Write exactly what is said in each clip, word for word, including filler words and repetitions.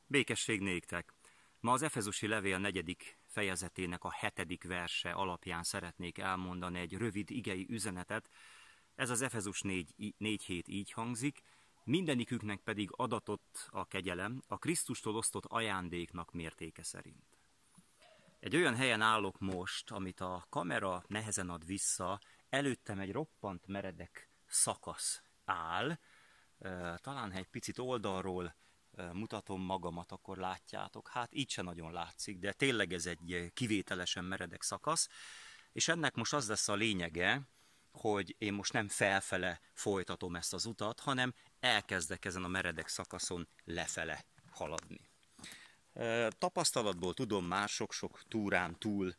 Békesség néktek! Ma az Efezusi levél negyedik fejezetének a hetedik verse alapján szeretnék elmondani egy rövid igei üzenetet. Ez az Efezus négy hét így hangzik: mindeniküknek pedig adatott a kegyelem a Krisztustól osztott ajándéknak mértéke szerint. Egy olyan helyen állok most, amit a kamera nehezen ad vissza, előttem egy roppant meredek szakasz áll. Talán ha egy picit oldalról mutatom magamat, akkor látjátok. Hát így se nagyon látszik, de tényleg ez egy kivételesen meredek szakasz. És ennek most az lesz a lényege, hogy én most nem felfele folytatom ezt az utat, hanem elkezdek ezen a meredek szakaszon lefele haladni. Tapasztalatból tudom már sok-sok túrán túl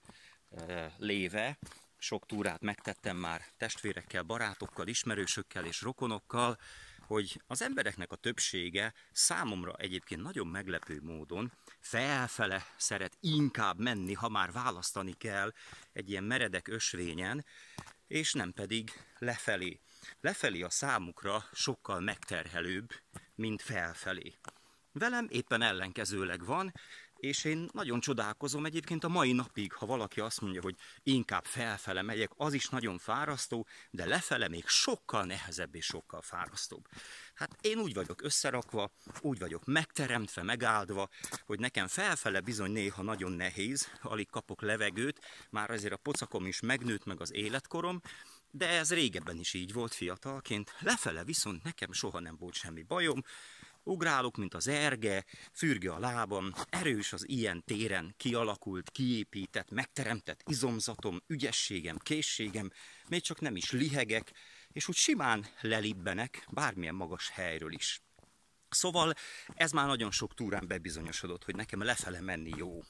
léve, sok túrát megtettem már testvérekkel, barátokkal, ismerősökkel és rokonokkal, hogy az embereknek a többsége számomra egyébként nagyon meglepő módon felfele szeret inkább menni, ha már választani kell egy ilyen meredek ösvényen, és nem pedig lefelé. Lefelé a számukra sokkal megterhelőbb, mint felfelé. Velem éppen ellenkezőleg van, és én nagyon csodálkozom egyébként a mai napig, ha valaki azt mondja, hogy inkább felfele megyek, az is nagyon fárasztó, de lefele még sokkal nehezebb és sokkal fárasztóbb. Hát én úgy vagyok összerakva, úgy vagyok megteremtve, megáldva, hogy nekem felfele bizony néha nagyon nehéz, alig kapok levegőt, már azért a pocakom is megnőtt, meg az életkorom, de ez régebben is így volt fiatalként. Lefele viszont nekem soha nem volt semmi bajom. Ugrálok, mint az erge, fürge a lábam, erős az ilyen téren kialakult, kiépített, megteremtett izomzatom, ügyességem, készségem, még csak nem is lihegek, és úgy simán lelibbenek bármilyen magas helyről is. Szóval ez már nagyon sok túrán bebizonyosodott, hogy nekem lefele menni jó.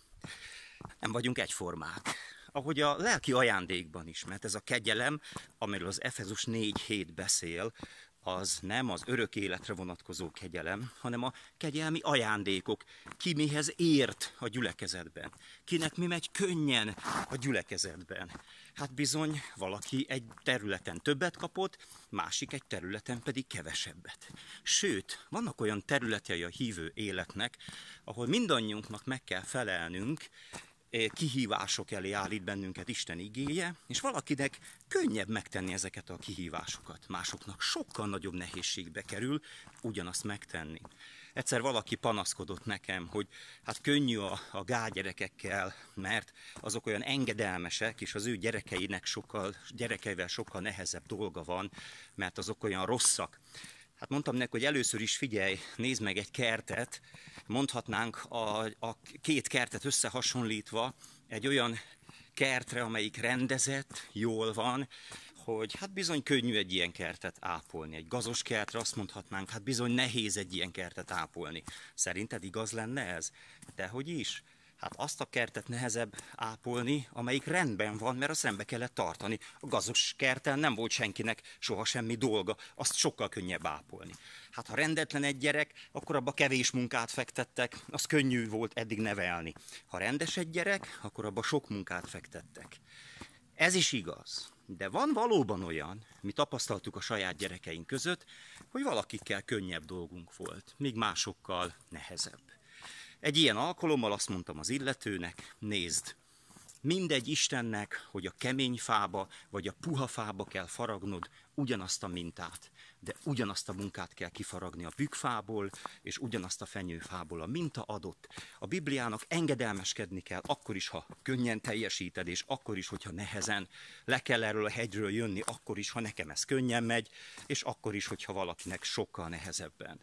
Nem vagyunk egyformák. Ahogy a lelki ajándékban is, mert ez a kegyelem, amiről az Efezus négy hét beszél, az nem az örök életre vonatkozó kegyelem, hanem a kegyelmi ajándékok. Ki mihez ért a gyülekezetben? Kinek mi megy könnyen a gyülekezetben? Hát bizony valaki egy területen többet kapott, másik egy területen pedig kevesebbet. Sőt, vannak olyan területei a hívő életnek, ahol mindannyiunknak meg kell felelnünk, kihívások elé állít bennünket Isten igéje, és valakinek könnyebb megtenni ezeket a kihívásokat. Másoknak sokkal nagyobb nehézségbe kerül ugyanazt megtenni. Egyszer valaki panaszkodott nekem, hogy hát könnyű a, a gágyerekekkel, mert azok olyan engedelmesek, és az ő gyerekeinek sokkal, gyerekeivel sokkal nehezebb dolga van, mert azok olyan rosszak. Hát mondtam neki, hogy először is figyelj, nézd meg egy kertet, mondhatnánk a, a két kertet összehasonlítva egy olyan kertre, amelyik rendezett, jól van, hogy hát bizony könnyű egy ilyen kertet ápolni. Egy gazos kertre azt mondhatnánk, hát bizony nehéz egy ilyen kertet ápolni. Szerinted igaz lenne ez? Dehogy is. Hát azt a kertet nehezebb ápolni, amelyik rendben van, mert azt rendbe kellett tartani. A gazos kerten nem volt senkinek soha semmi dolga, azt sokkal könnyebb ápolni. Hát ha rendetlen egy gyerek, akkor abba kevés munkát fektettek, az könnyű volt eddig nevelni. Ha rendes egy gyerek, akkor abba sok munkát fektettek. Ez is igaz. De van valóban olyan, mi tapasztaltuk a saját gyerekeink között, hogy valakikkel könnyebb dolgunk volt, míg másokkal nehezebb. Egy ilyen alkalommal azt mondtam az illetőnek, nézd, mindegy Istennek, hogy a kemény fába vagy a puha fába kell faragnod ugyanazt a mintát, de ugyanazt a munkát kell kifaragni a bükkfából, és ugyanazt a fenyőfából. A minta adott. A Bibliának engedelmeskedni kell, akkor is, ha könnyen teljesíted, és akkor is, hogyha nehezen le kell erről a hegyről jönni, akkor is, ha nekem ez könnyen megy, és akkor is, hogyha valakinek sokkal nehezebben.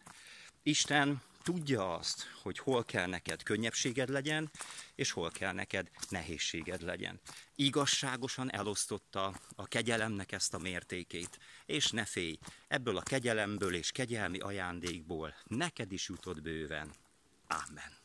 Isten tudja azt, hogy hol kell neked könnyebbséged legyen, és hol kell neked nehézséged legyen. Igazságosan elosztotta a kegyelemnek ezt a mértékét, és ne félj, ebből a kegyelemből és kegyelmi ajándékból neked is jutott bőven. Ámen.